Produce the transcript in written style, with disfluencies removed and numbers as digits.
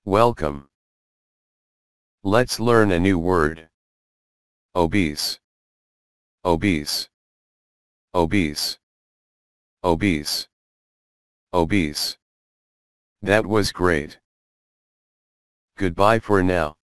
Welcome. Let's learn a new word. Obese. Obese. Obese. Obese. Obese. That was great. Goodbye for now.